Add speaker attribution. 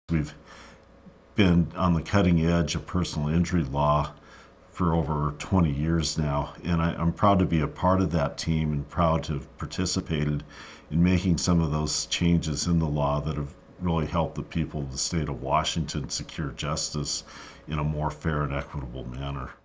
Speaker 1: We've been on the cutting edge of personal injury law for over 20 years now, and I'm proud to be a part of that team and proud to have participated in making some of those changes in the law that have really helped the people of the state of Washington secure justice in a more fair and equitable manner.